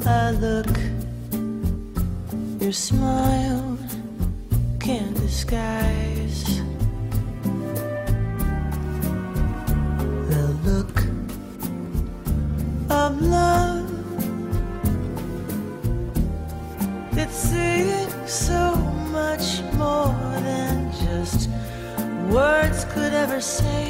a look your smile can't disguise. The look of love that's saying so much more than just words could ever say.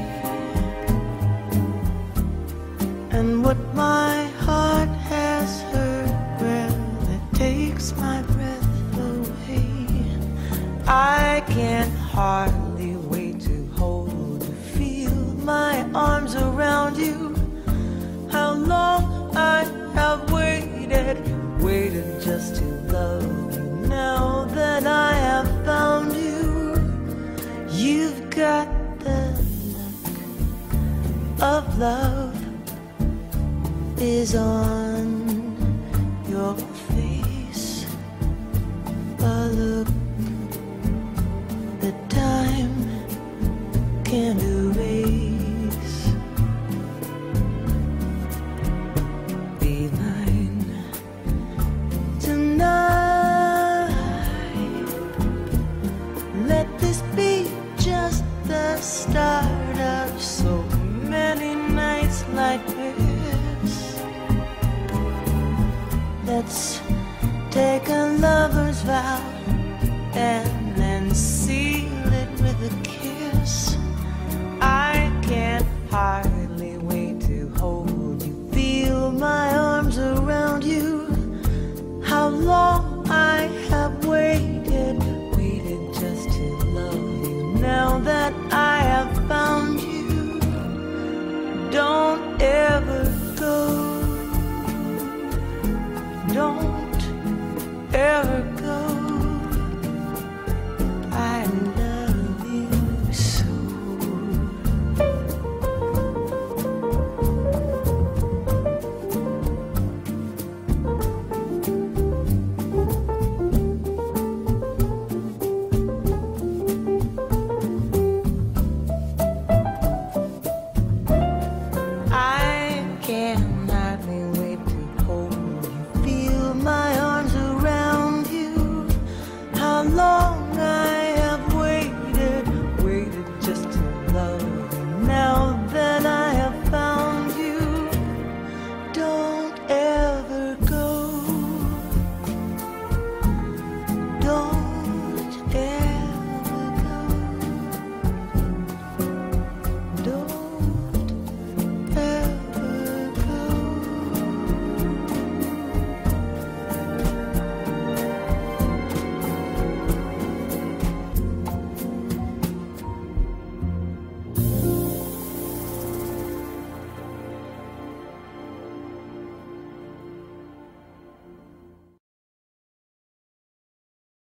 And what my heart has heard, well, it takes my breath away. I can't hardly wait to hold you, feel my arms around you. How long I have waited just to love you. Now that I have found you, you've got the look of love is on your face, a look that time can't erase. Be mine tonight. Let this be just the start of so many nights like this. Let's take a lover's vow and then seal it with a kiss.